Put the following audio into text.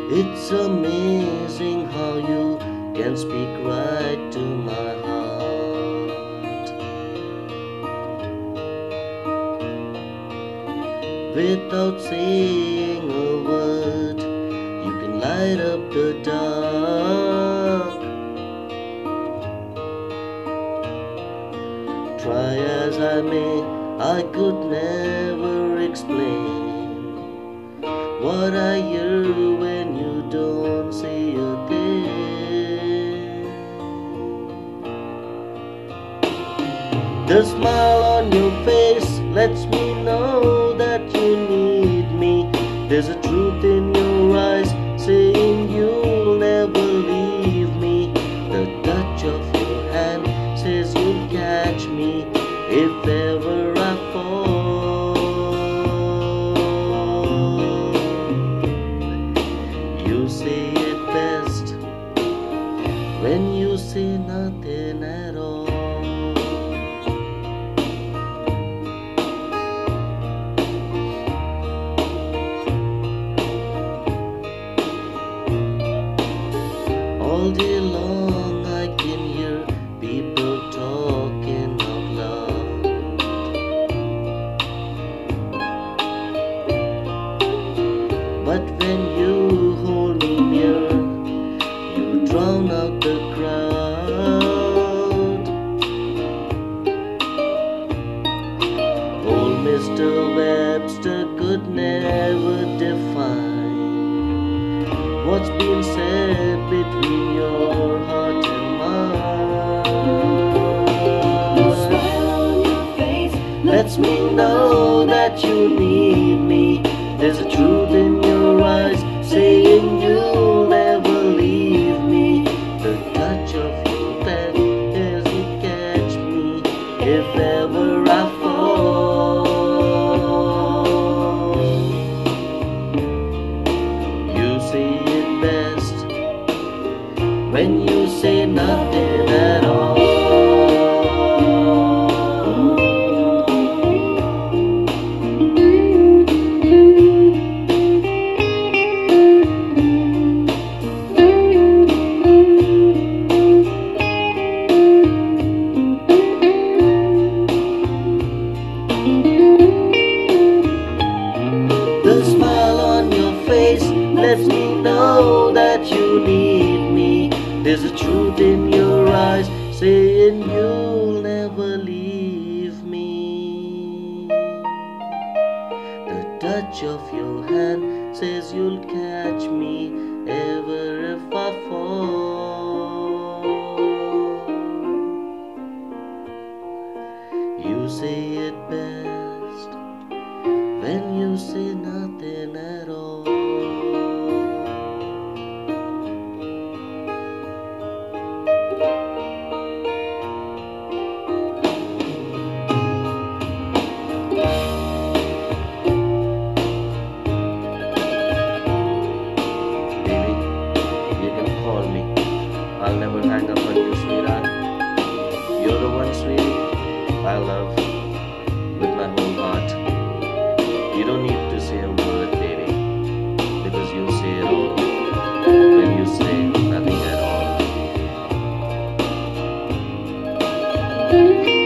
It's amazing how you can speak right to my heart. Without saying a word, you can light up the dark. Try as I may, I could never explain what I hear when you don't say a thing. The smile on your face lets me know that you need me. There's a truth in your eyes saying you'll never leave me. The touch of your hand says you'll catch me if ever I fall. You say it best when you say nothing at all. All day long I can hear people talking out loud, but when you hold me near, you drown out the crowd. Old Mr. Webster could never define what's been said between your heart and mine. The smile on your face Lets me know that you need me. There's a truth in your eyes saying you'll never leave me. The touch of your hand as you catch me if ever I fall. You say it best when you say nothing at all. The smile on your face lets me know that you need me. There's a truth in your eyes saying you'll never leave me. The touch of your hand says you'll catch me ever if I fall. You say it best when you say nothing at all. Baby, you can call me. I'll never hang up on you, sweetheart. You're the one, sweetie, I love with my whole heart. You don't need to say a word, baby, because you say it all when you say nothing at all.